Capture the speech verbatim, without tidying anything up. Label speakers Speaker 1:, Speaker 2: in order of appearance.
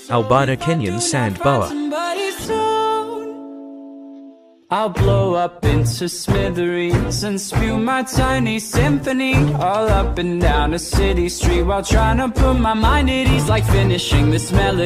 Speaker 1: Albina Kenyan sand boa.
Speaker 2: I'll blow up into smithereens and spew my tiny symphony all up and down a city street while trying to put my mind at ease, like finishing this melody.